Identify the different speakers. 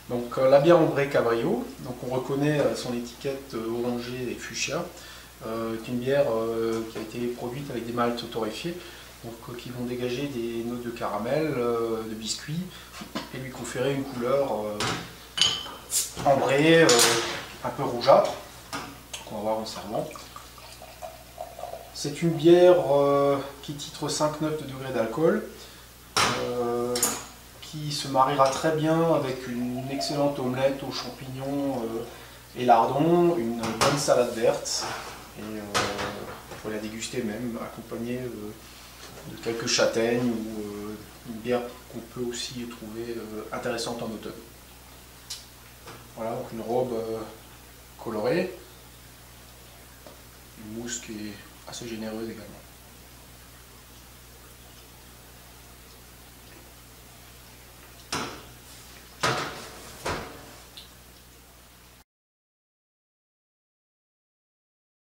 Speaker 1: Donc la bière Ombré Cabrillo, donc on reconnaît son étiquette orangée et fuchsia, est une bière qui a été produite avec des maltes torréfiés, donc, qui vont dégager des notes de caramel, de biscuit, et lui conférer une couleur ambrée, un peu rougeâtre, qu'on va voir en servant. C'est une bière qui titre 5,9 de degrés d'alcool, qui se mariera très bien avec une excellente omelette aux champignons et lardons, une bonne salade verte, et on pourrait la déguster même, accompagnée de quelques châtaignes ou une bière qu'on peut aussi trouver intéressante en automne. Voilà, donc une robe colorée, une mousse qui est assez généreuse également.